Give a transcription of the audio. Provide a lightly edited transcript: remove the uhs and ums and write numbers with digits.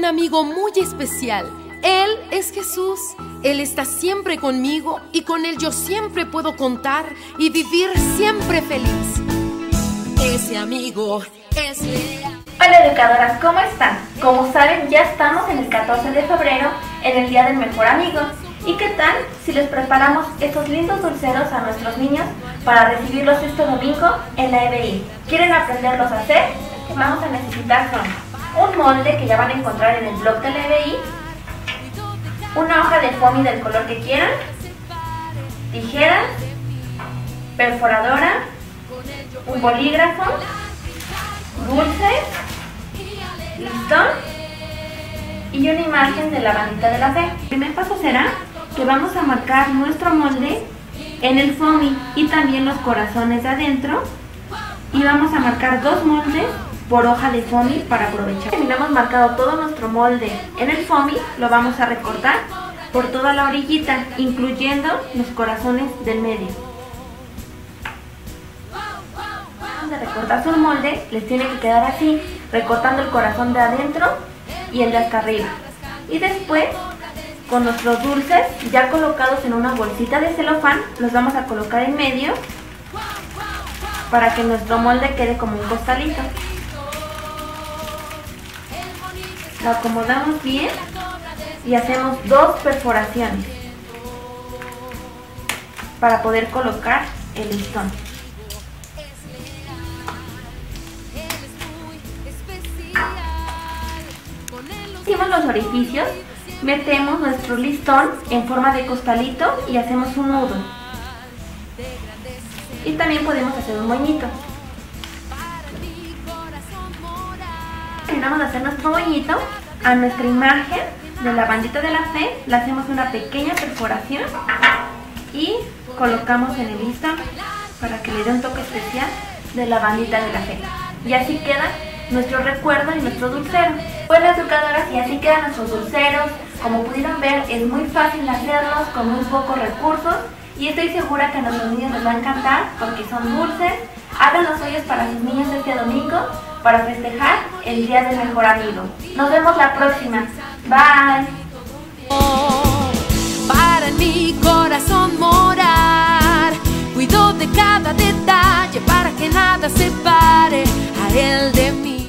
un amigo muy especial. Él es Jesús. Él está siempre conmigo y con Él yo siempre puedo contar y vivir siempre feliz. Ese amigo es leal. Hola educadoras, ¿cómo están? Como saben, ya estamos en el 14 de febrero, en el Día del Mejor Amigo. ¿Y qué tal si les preparamos estos lindos dulceros a nuestros niños para recibirlos este domingo en la EBI? ¿Quieren aprenderlos a hacer? Vamos a necesitar un molde que ya van a encontrar en el blog de la EBI, una hoja de foamy del color que quieran, tijeras, perforadora, un bolígrafo, dulces, listón y una imagen de la bandita de la fe. El primer paso será que vamos a marcar nuestro molde en el foamy y también los corazones de adentro, y vamos a marcar dos moldes por hoja de foamy para aprovechar. Terminamos marcado todo nuestro molde en el foamy, lo vamos a recortar por toda la orillita, incluyendo los corazones del medio. De recortar su molde, les tiene que quedar así, recortando el corazón de adentro y el de hasta arriba. Y después, con nuestros dulces ya colocados en una bolsita de celofán, los vamos a colocar en medio para que nuestro molde quede como un costalito. Lo acomodamos bien y hacemos dos perforaciones para poder colocar el listón. Hicimos los orificios, metemos nuestro listón en forma de costalito y hacemos un nudo. Y también podemos hacer un moñito. Terminamos de hacer nuestro moñito. A nuestra imagen de la bandita de la fe le hacemos una pequeña perforación y colocamos en el listón para que le dé un toque especial de la bandita de la fe. Y así queda nuestro recuerdo y nuestro dulcero. Bueno, educadoras, y así quedan nuestros dulceros. Como pudieron ver, es muy fácil hacerlos con muy pocos recursos y estoy segura que a nuestros niños les va a encantar porque son dulces. Hagan los suyos para sus niños este domingo para festejar el Día del Mejor Amigo. Nos vemos la próxima. Bye. Para en mi corazón morar, cuido de cada detalle para que nada separe a Él de mí.